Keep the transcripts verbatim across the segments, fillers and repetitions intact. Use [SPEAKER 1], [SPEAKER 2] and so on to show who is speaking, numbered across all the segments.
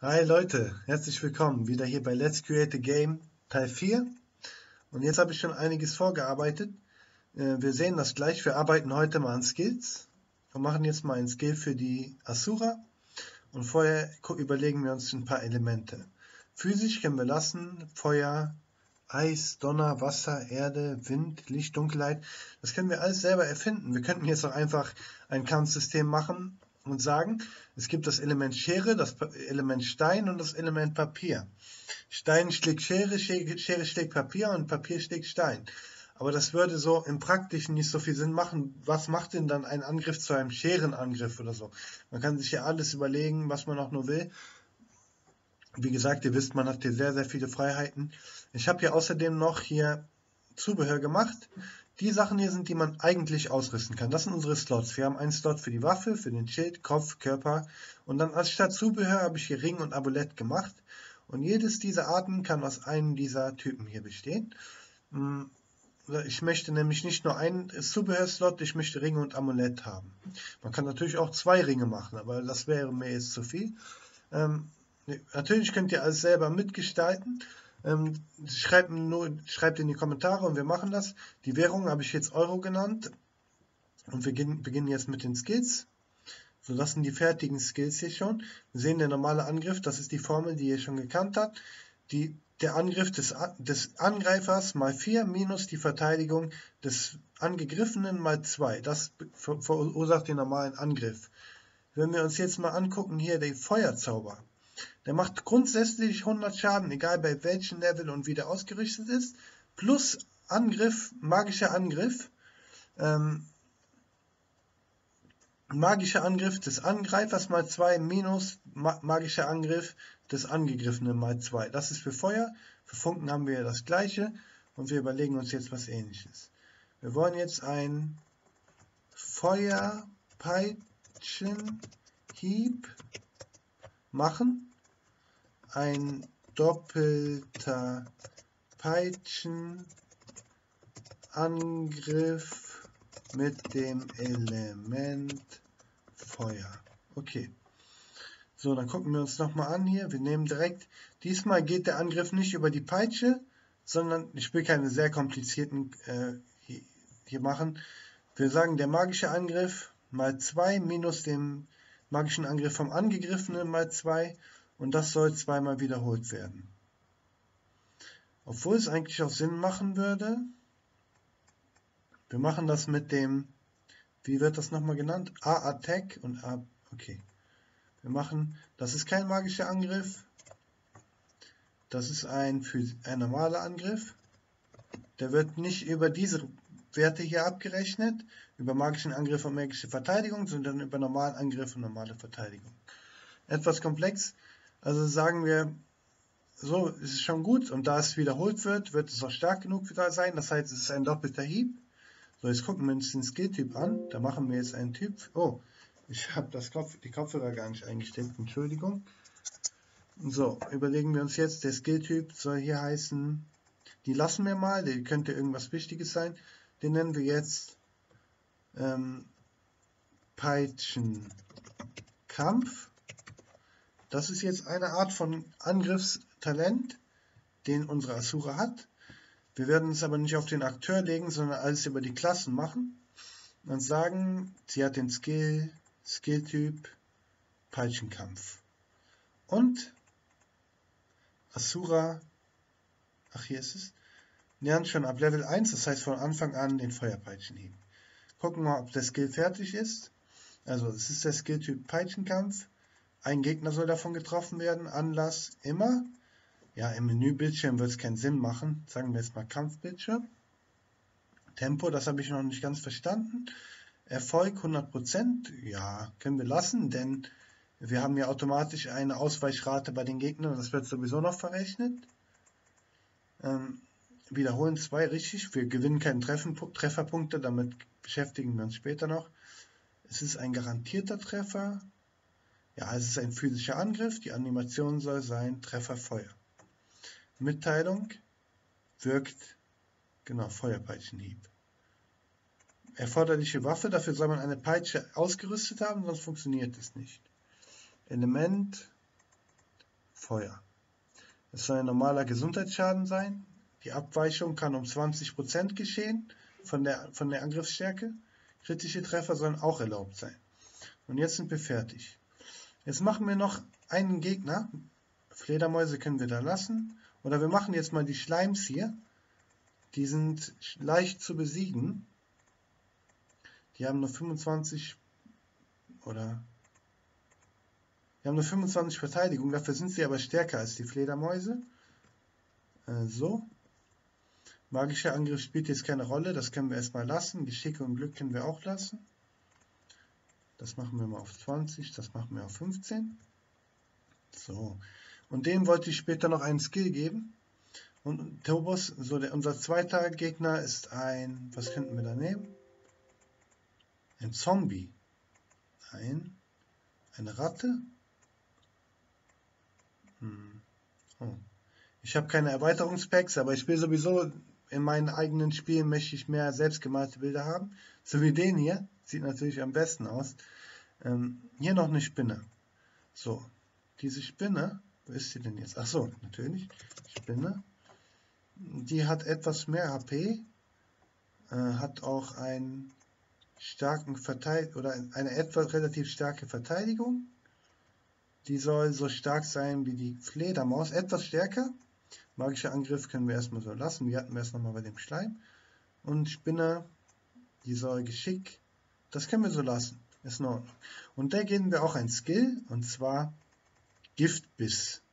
[SPEAKER 1] Hi Leute, herzlich willkommen wieder hier bei Let's Create a Game Teil vier. Und jetzt habe ich schon einiges vorgearbeitet. Äh, Wir sehen das gleich. Wir arbeiten heute mal an Skills und machen jetzt mal ein Skill für die Asura. Und vorher gu- überlegen wir uns ein paar Elemente. Physisch können wir lassen: Feuer, Eis, Donner, Wasser, Erde, Wind, Licht, Dunkelheit. Das können wir alles selber erfinden. Wir könnten jetzt auch einfach ein Kampfsystem machen und sagen, es gibt das Element Schere, das Pa- Element Stein und das Element Papier. Stein schlägt Schere, Schere Schere schlägt Papier und Papier schlägt Stein. Aber das würde so im Praktischen nicht so viel Sinn machen. Was macht denn dann ein Angriff zu einem Scherenangriff oder so? Man kann sich ja alles überlegen, was man auch nur will. Wie gesagt, ihr wisst, man hat hier sehr, sehr viele Freiheiten. Ich habe hier außerdem noch hier Zubehör gemacht. Die Sachen hier sind, die man eigentlich ausrüsten kann. Das sind unsere Slots. Wir haben einen Slot für die Waffe, für den Schild, Kopf, Körper. Und dann als statt Zubehör habe ich hier Ring und Amulett gemacht. Und jedes dieser Arten kann aus einem dieser Typen hier bestehen. Ich möchte nämlich nicht nur einen Zubehörslot, ich möchte Ringe und Amulett haben. Man kann natürlich auch zwei Ringe machen, aber das wäre mir jetzt zu viel. Ähm, natürlich könnt ihr alles selber mitgestalten. Ähm, schreibt, nur, schreibt in die Kommentare und wir machen das. Die Währung habe ich jetzt Euro genannt. Und wir beginnen jetzt mit den Skills. So, das sind die fertigen Skills hier schon. Wir sehen, der normale Angriff, das ist die Formel, die ihr schon gekannt habt. Die, der Angriff des, des Angreifers mal vier minus die Verteidigung des Angegriffenen mal zwei. Das verursacht den normalen Angriff. Wenn wir uns jetzt mal angucken, hier den Feuerzauber. Der macht grundsätzlich hundert Schaden, egal bei welchem Level und wie der ausgerüstet ist. Plus Angriff, magischer Angriff. Ähm, magischer Angriff des Angreifers mal zwei minus ma magischer Angriff des Angegriffenen mal zwei. Das ist für Feuer. Für Funken haben wir das gleiche. Und wir überlegen uns jetzt was Ähnliches. Wir wollen jetzt ein Feuerpeitschenhieb machen. Ein doppelter Peitschenangriff mit dem Element Feuer. Okay. So, dann gucken wir uns nochmal an hier. Wir nehmen direkt, diesmal geht der Angriff nicht über die Peitsche, sondern ich will keine sehr komplizierten äh, hier, hier machen. Wir sagen, der magische Angriff mal zwei minus dem magischen Angriff vom Angegriffenen mal zwei. Und das soll zweimal wiederholt werden. Obwohl es eigentlich auch Sinn machen würde. Wir machen das mit dem, wie wird das nochmal genannt? A-Attack und A, okay. Wir machen, das ist kein magischer Angriff. Das ist ein, ein normaler Angriff. Der wird nicht über diese Werte hier abgerechnet, über magischen Angriff und magische Verteidigung, sondern über normalen Angriff und normale Verteidigung. Etwas komplex. Also sagen wir, so ist es schon gut, und da es wiederholt wird, wird es auch stark genug sein. Das heißt, es ist ein doppelter Hieb. So, jetzt gucken wir uns den Skill-Typ an. Da machen wir jetzt einen Typ. Oh, ich habe das Kopf, die Kopfhörer gar nicht eingestellt. Entschuldigung. So, überlegen wir uns jetzt, der Skill-Typ soll hier heißen, die lassen wir mal, der könnte irgendwas Wichtiges sein. Den nennen wir jetzt ähm, Peitschenkampf. Das ist jetzt eine Art von Angriffstalent, den unsere Asura hat. Wir werden es aber nicht auf den Akteur legen, sondern alles über die Klassen machen und sagen, sie hat den Skill, Skilltyp Peitschenkampf. Und Asura, ach hier ist es, lernt schon ab Level eins, das heißt von Anfang an den Feuerpeitschenhieb. Gucken wir mal, ob der Skill fertig ist. Also es ist der Skilltyp Peitschenkampf. Ein Gegner soll davon getroffen werden. Anlass immer. Ja, im Menübildschirm wird es keinen Sinn machen. Sagen wir jetzt mal Kampfbildschirm. Tempo, das habe ich noch nicht ganz verstanden. Erfolg hundert Prozent. Ja, können wir lassen, denn wir haben ja automatisch eine Ausweichrate bei den Gegnern. Das wird sowieso noch verrechnet. Ähm, wiederholen zwei, richtig. Wir gewinnen keine Treffen, Trefferpunkte, damit beschäftigen wir uns später noch. Es ist ein garantierter Treffer. Ja, es ist ein physischer Angriff. Die Animation soll sein Treffer Feuer. Mitteilung wirkt, genau, Feuerpeitschenhieb. Erforderliche Waffe, dafür soll man eine Peitsche ausgerüstet haben, sonst funktioniert es nicht. Element Feuer. Es soll ein normaler Gesundheitsschaden sein. Die Abweichung kann um zwanzig Prozent geschehen von der, von der Angriffsstärke. Kritische Treffer sollen auch erlaubt sein. Und jetzt sind wir fertig. Jetzt machen wir noch einen Gegner. Fledermäuse können wir da lassen. Oder wir machen jetzt mal die Schleims hier. Die sind leicht zu besiegen. Die haben nur fünfundzwanzig oder die haben nur fünfundzwanzig Verteidigung. Dafür sind sie aber stärker als die Fledermäuse. Äh, so. Magischer Angriff spielt jetzt keine Rolle. Das können wir erstmal lassen. Geschick und Glück können wir auch lassen. Das machen wir mal auf zwanzig. Das machen wir auf fünfzehn. So. Und dem wollte ich später noch einen Skill geben. Und Tobos, so der, unser zweiter Gegner ist ein, was könnten wir da nehmen? Ein Zombie. Ein, eine Ratte. Hm. Oh. Ich habe keine Erweiterungspacks, aber ich will sowieso in meinen eigenen Spielen möchte ich mehr selbstgemalte Bilder haben. So wie den hier. Sieht natürlich am besten aus. Ähm, hier noch eine Spinne. So. Diese Spinne, wo ist sie denn jetzt? Ach so, natürlich. Spinne. Die hat etwas mehr H P. Äh, hat auch einen starken Verteidigung oder eine etwas relativ starke Verteidigung. Die soll so stark sein wie die Fledermaus, etwas stärker. Magischer Angriff können wir erstmal so lassen. Wir hatten wir es nochmal bei dem Schleim. Und Spinne, die soll Geschick. Das können wir so lassen. Ist in Ordnung. Und da geben wir auch ein Skill, und zwar Giftbiss.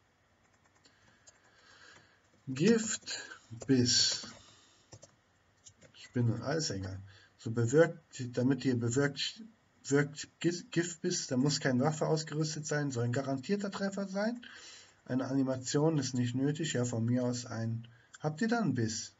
[SPEAKER 1] Giftbiss. Spinne, alles egal. So bewirkt, damit ihr bewirkt wirkt Giftbiss, da muss keine Waffe ausgerüstet sein, soll ein garantierter Treffer sein. Eine Animation ist nicht nötig, ja von mir aus ein. Habt ihr da einen Biss?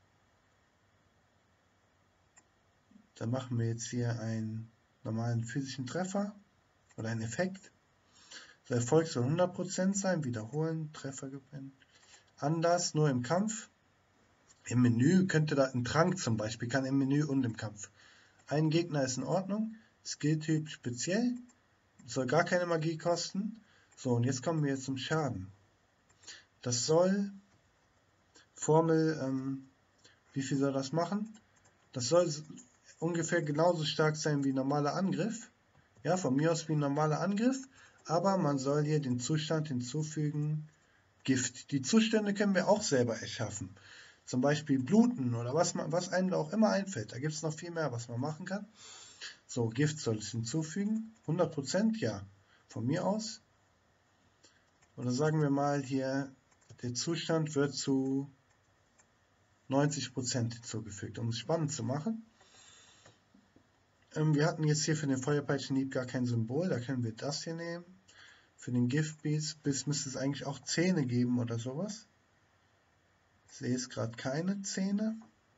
[SPEAKER 1] Dann machen wir jetzt hier einen normalen physischen Treffer oder einen Effekt. Der Erfolg soll hundert Prozent sein, wiederholen, Treffer gewinnen. Anders, nur im Kampf. Im Menü könnte da ein Trank zum Beispiel, kann im Menü und im Kampf. Ein Gegner ist in Ordnung. Skilltyp speziell. Soll gar keine Magie kosten. So, und jetzt kommen wir jetzt zum Schaden. Das soll Formel, ähm, wie viel soll das machen? Das soll ungefähr genauso stark sein wie normaler Angriff. Ja, von mir aus wie ein normaler Angriff. Aber man soll hier den Zustand hinzufügen. Gift. Die Zustände können wir auch selber erschaffen. Zum Beispiel Bluten oder was, man, was einem auch immer einfällt. Da gibt es noch viel mehr, was man machen kann. So, Gift soll es hinzufügen. hundert Prozent, ja. Von mir aus. Oder sagen wir mal hier, der Zustand wird zu neunzig Prozent hinzugefügt, um es spannend zu machen. Ähm, wir hatten jetzt hier für den Feuerpeitschenhieb gar kein Symbol. Da können wir das hier nehmen. Für den Giftbiss müsste es eigentlich auch Zähne geben oder sowas. Ich sehe jetzt gerade keine Zähne.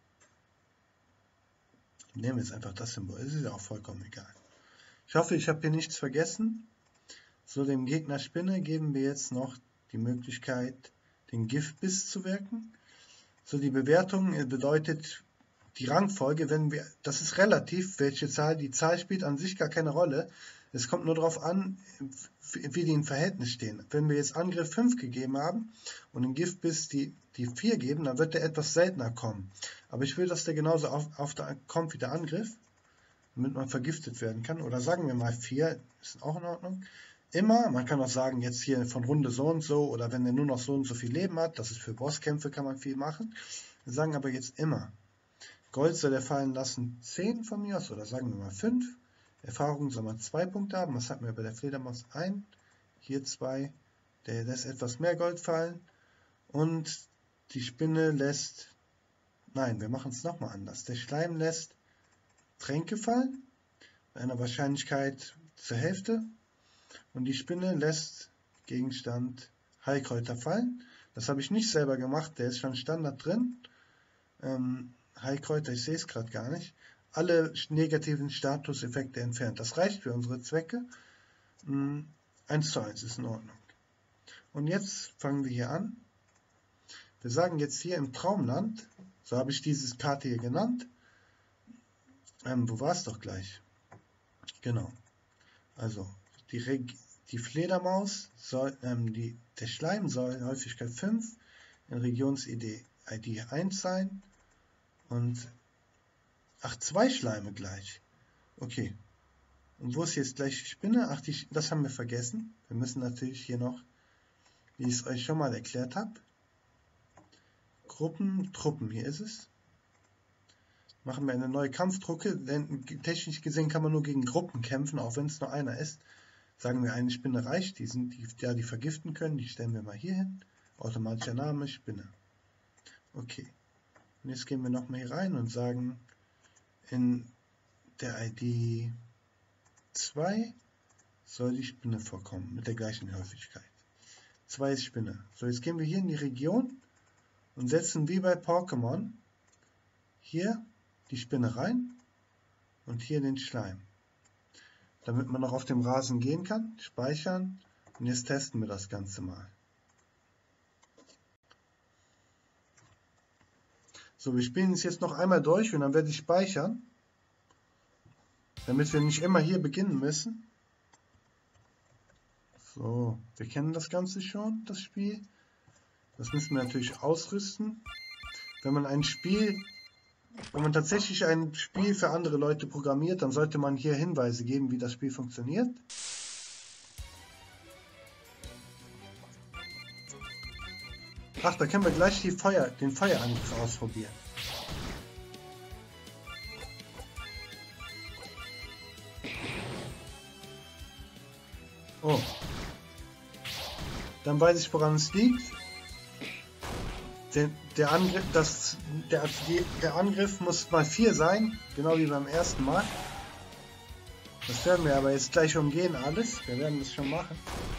[SPEAKER 1] Nehmen wir jetzt einfach das Symbol. Es ist ja auch vollkommen egal. Ich hoffe, ich habe hier nichts vergessen. So, dem Gegner Spinne geben wir jetzt noch die Möglichkeit, den Giftbiss zu wirken. So, die Bewertung bedeutet die Rangfolge, wenn wir, das ist relativ, welche Zahl, die Zahl spielt an sich gar keine Rolle. Es kommt nur darauf an, wie die im Verhältnis stehen. Wenn wir jetzt Angriff fünf gegeben haben und den Giftbiss die, die vier geben, dann wird der etwas seltener kommen. Aber ich will, dass der genauso auf, auf der, kommt wie der Angriff, damit man vergiftet werden kann. Oder sagen wir mal vier, ist auch in Ordnung. Immer, man kann auch sagen, jetzt hier von Runde so und so, oder wenn er nur noch so und so viel Leben hat, das ist für Bosskämpfe, kann man viel machen. Wir sagen aber jetzt immer, Gold soll er fallen lassen, zehn von mir aus, oder sagen wir mal fünf. Erfahrung soll man zwei Punkte haben. Was hatten wir bei der Fledermaus? ein. Hier zwei. Der lässt etwas mehr Gold fallen. Und die Spinne lässt... Nein, wir machen es nochmal anders. Der Schleim lässt Tränke fallen. Bei einer Wahrscheinlichkeit zur Hälfte. Und die Spinne lässt Gegenstand Heilkräuter fallen. Das habe ich nicht selber gemacht. Der ist schon Standard drin. Ähm, Heilkräuter, ich sehe es gerade gar nicht. Alle negativen Statuseffekte entfernt. Das reicht für unsere Zwecke. eins zu eins ist in Ordnung. Und jetzt fangen wir hier an. Wir sagen jetzt hier im Traumland, so habe ich diese Karte hier genannt. Ähm, wo war es doch gleich? Genau. Also die, Reg die Fledermaus, soll, ähm, die, der Schleim soll Häufigkeit fünf, in Regions-I D I D eins sein und ach, zwei Schleime gleich. Okay. Und wo ist jetzt gleich die Spinne? Ach, die, das haben wir vergessen. Wir müssen natürlich hier noch, wie ich es euch schon mal erklärt habe, Gruppen, Truppen, hier ist es. Machen wir eine neue Kampfdrucke, denn technisch gesehen kann man nur gegen Gruppen kämpfen, auch wenn es nur einer ist. Sagen wir, eine Spinne reicht, die, sind, die, ja, die vergiften können, die stellen wir mal hier hin. Automatischer Name, Spinne. Okay. Und jetzt gehen wir nochmal hier rein und sagen, in der I D zwei soll die Spinne vorkommen, mit der gleichen Häufigkeit. zwei ist Spinne. So, jetzt gehen wir hier in die Region und setzen wie bei Pokémon hier die Spinne rein und hier den Schleim. Damit man noch auf dem Rasen gehen kann, speichern und jetzt testen wir das Ganze mal. So, wir spielen es jetzt noch einmal durch und dann werde ich speichern, damit wir nicht immer hier beginnen müssen. So, wir kennen das Ganze schon, das Spiel. Das müssen wir natürlich ausrüsten. Wenn man ein Spiel, wenn man tatsächlich ein Spiel für andere Leute programmiert, dann sollte man hier Hinweise geben, wie das Spiel funktioniert. Ach, da können wir gleich die Feuer, den Feuerangriff ausprobieren. Oh. Dann weiß ich, woran es liegt. Der, der, Angriff, das, der, der Angriff muss mal vier sein, genau wie beim ersten Mal. Das werden wir aber jetzt gleich umgehen alles. Wir werden das schon machen.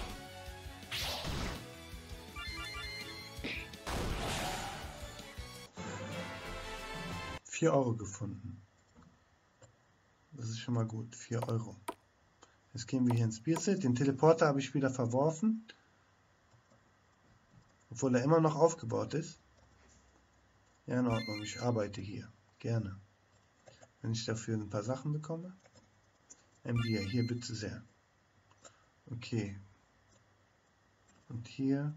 [SPEAKER 1] vier Euro gefunden. Das ist schon mal gut. vier Euro. Jetzt gehen wir hier ins Bierzelt. Den Teleporter habe ich wieder verworfen. Obwohl er immer noch aufgebaut ist. Ja, in Ordnung. Ich arbeite hier. Gerne. Wenn ich dafür ein paar Sachen bekomme. Ein Bier. Hier bitte sehr. Okay. Und hier.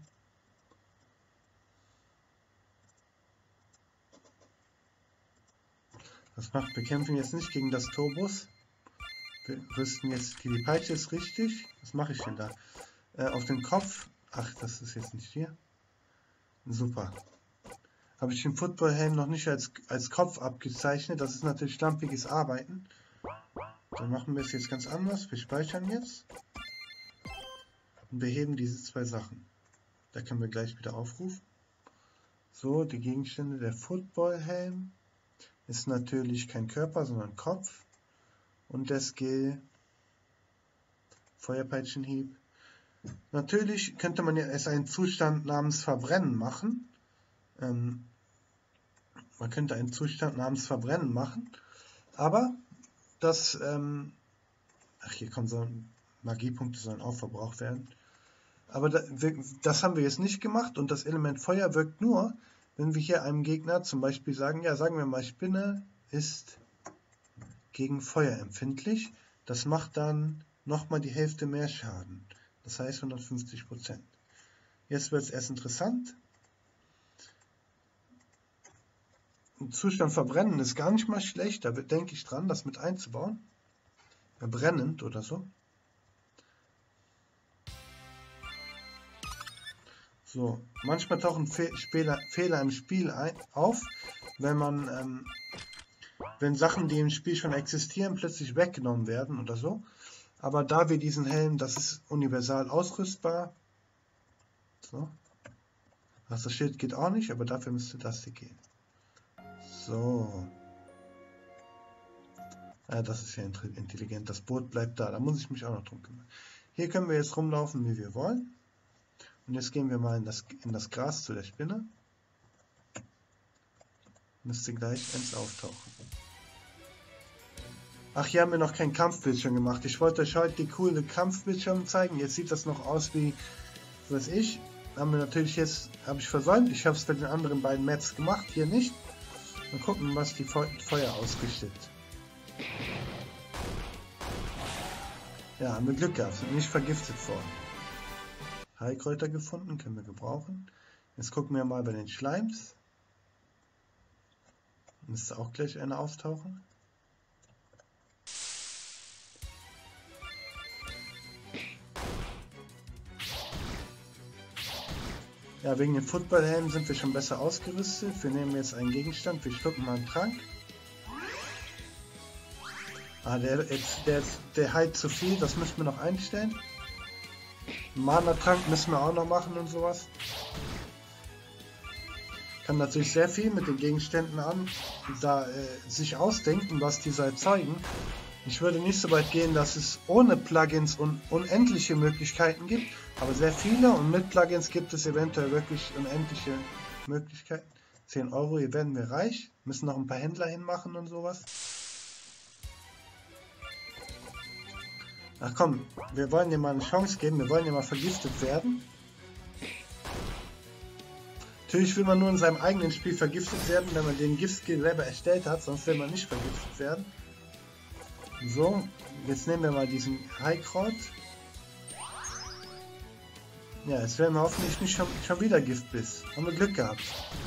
[SPEAKER 1] Was macht? Wir kämpfen jetzt nicht gegen das Turbus. Wir rüsten jetzt. Die Peitsche ist richtig. Was mache ich denn da? Äh, auf den Kopf. Ach, das ist jetzt nicht hier. Super. Habe ich den Footballhelm noch nicht als, als Kopf abgezeichnet. Das ist natürlich schlampiges Arbeiten. Dann machen wir es jetzt ganz anders. Wir speichern jetzt. Und beheben diese zwei Sachen. Da können wir gleich wieder aufrufen. So, die Gegenstände. Der Footballhelm ist natürlich kein Körper, sondern Kopf. Und der Skill Feuerpeitschenhieb. Natürlich könnte man ja es einen Zustand namens Verbrennen machen. Ähm, man könnte einen Zustand namens Verbrennen machen. Aber das, ähm, ach hier kommen so Magiepunkte sollen auch verbraucht werden. Aber da, wir, das haben wir jetzt nicht gemacht und das Element Feuer wirkt nur, wenn wir hier einem Gegner zum Beispiel sagen, ja, sagen wir mal, Spinne ist gegen Feuer empfindlich. Das macht dann nochmal die Hälfte mehr Schaden. Das heißt hundertfünfzig Prozent. Jetzt wird es erst interessant. Ein Zustand verbrennen ist gar nicht mal schlecht. Da denke ich dran, das mit einzubauen. Ja, brennend oder so. So, manchmal tauchen Fe Fehler, Fehler im Spiel ein, auf, wenn man, ähm, wenn Sachen, die im Spiel schon existieren, plötzlich weggenommen werden oder so. Aber da wir diesen Helm, das ist universal ausrüstbar. So. Ach, das Schild geht auch nicht, aber dafür müsste das hier gehen. So. Ja, das ist ja intelligent. Das Boot bleibt da. Da muss ich mich auch noch drum kümmern. Hier können wir jetzt rumlaufen, wie wir wollen. Und jetzt gehen wir mal in das, in das Gras zu der Spinne. Müsste gleich eins auftauchen. Ach, hier haben wir noch keinen Kampfbildschirm gemacht. Ich wollte euch heute die coole Kampfbildschirme zeigen. Jetzt sieht das noch aus wie, was ich. Haben wir natürlich jetzt, habe ich versäumt. Ich habe es bei den anderen beiden Maps gemacht, hier nicht. Mal gucken, was die Fe Feuer ausrichtet. Ja, haben wir Glück gehabt, sind nicht vergiftet worden. Heilkräuter gefunden, können wir gebrauchen. Jetzt gucken wir mal bei den Schleims. Müsste auch gleich eine auftauchen. Ja, wegen dem Footballhelm sind wir schon besser ausgerüstet. Wir nehmen jetzt einen Gegenstand, wir schlucken mal einen Trank. Ah, der, jetzt, der, der heilt zu viel, das müssen wir noch einstellen. Mana-Trank müssen wir auch noch machen und sowas. Kann natürlich sehr viel mit den Gegenständen an, da äh, sich ausdenken, was diese erzeugen. Ich würde nicht so weit gehen, dass es ohne Plugins und unendliche Möglichkeiten gibt, aber sehr viele und mit Plugins gibt es eventuell wirklich unendliche Möglichkeiten. zehn Euro, hier werden wir reich, müssen noch ein paar Händler hinmachen und sowas. Ach komm, wir wollen dir mal eine Chance geben, wir wollen dir mal vergiftet werden. Natürlich will man nur in seinem eigenen Spiel vergiftet werden, wenn man den Giftskill selber erstellt hat, sonst will man nicht vergiftet werden. So, jetzt nehmen wir mal diesen Heilkraut. Ja, jetzt werden wir hoffentlich nicht schon, schon wieder Giftbiss. Haben wir Glück gehabt.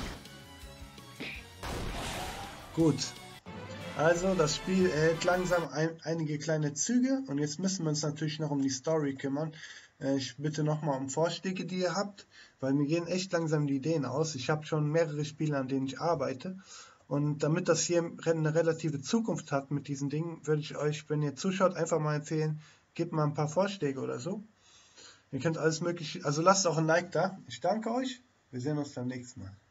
[SPEAKER 1] Gut. Also, das Spiel erhält langsam ein, einige kleine Züge und jetzt müssen wir uns natürlich noch um die Story kümmern. Äh, ich bitte nochmal um Vorschläge, die ihr habt, weil mir gehen echt langsam die Ideen aus. Ich habe schon mehrere Spiele, an denen ich arbeite. Und damit das hier eine relative Zukunft hat mit diesen Dingen, würde ich euch, wenn ihr zuschaut, einfach mal empfehlen, gebt mal ein paar Vorschläge oder so. Ihr könnt alles mögliche, also lasst auch ein Like da. Ich danke euch. Wir sehen uns beim nächsten Mal.